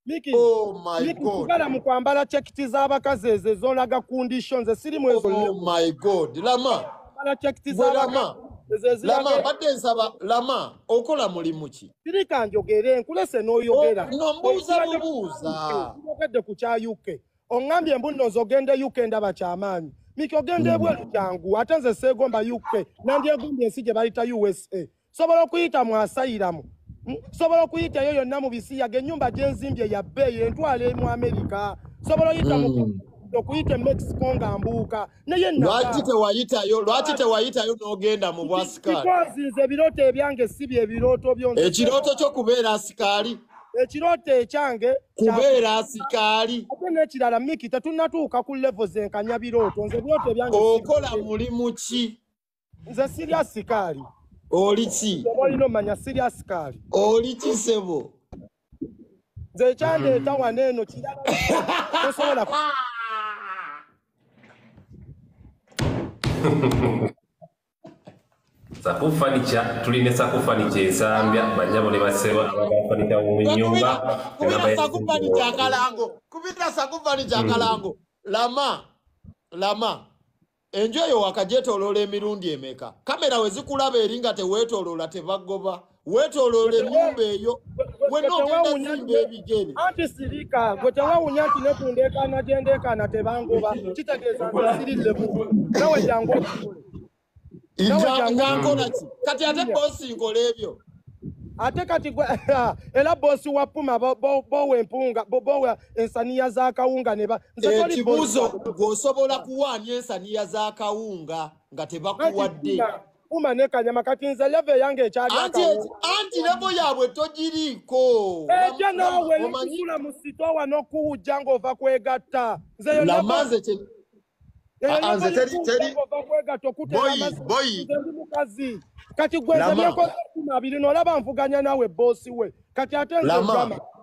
Miki. Oh my God. Kugala mukwambala chekiti z'abakazi ezo zolaga conditions sirimu ezo. Oh my God. Lama. Chekiti Lama badde nsaba Lama okola mulimu ki? Sirika njogere nkulese n'oyogera. No mbuuza bubuuza. Ogedde ku kya UK. Ongambye mbuno zogende UK ndaba kyamaanyi. Miki ogende ebweru kyangu ate nze seegomba UK nandyegombye ensi gye bayita USA. Sobola okuyita mu asayiramu. Sobola okuyita yo yonna mu bisiyaga ennyumba gye nzimbye ya bbeeyi entwala mu Amerika. Sobola oyita mu okuyita Mexico nga mbuuka naye lwaki tewayitayo n'ogenda mu bwasikaali? Nze ebirooto ebyange si bye ebirooto byonse. Ekirooto ky'okubeera asikaali? Ekirooto ekyange kubeera asikaali. Ate n'ekirala Miki tetunnatuuka ku level zenkanya birooto. Nze ebirooto ebyange okola mulimu ki? Nze siri asikaali. Oli ki? Olina omanya siri asikaali. Oli ki sebo? Nze ekyandeeta wano eno kirala tosobola Sakufanica tuline sakufanica esambya banyabo ne baseba abafanica mu nyumba kubita sakufanica akalango. Lama enjoyo wakajetolola emirundi emeka kamera wezikulaba eringa teweetoloola tebagoba weetoloola ennyumba eyo wenogenda zimba ebigere. Anti sirika gwe tewawunya nti nekundeekaana gyendeekaana tebangoba kitegeeza nti siri level nawe jangu okukole. Ngankola ki? Kati ate bosi nkola ebyo. Ate kati era bosi wa Puma bowe empunga bowe ensaniya z'akawunga neba ekibuuzo gwosobola kuwaanya ensaniya z'akawunga nga tebakuwadde. Puma ne kanyama kati nze leve yange ekyali anti levo yaabwe togiriiko. Ejja naawe yisula mu sitowa n'okuwujja ng'ova kwegatta. Nze yo lamaze anze teri mukazi kati gweze byeko abiri n'olaba nvuganya nawe bosi we kati ate nze